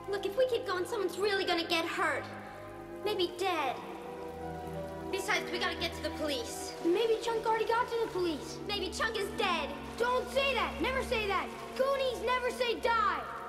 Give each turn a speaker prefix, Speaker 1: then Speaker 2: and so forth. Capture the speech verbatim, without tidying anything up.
Speaker 1: Look, if we keep going, someone's really gonna get hurt. Maybe dead. Besides, we gotta get to the police.
Speaker 2: Maybe Chunk already got to the police.
Speaker 1: Maybe Chunk is dead.
Speaker 2: Don't say that! Never say that! Goonies never say die!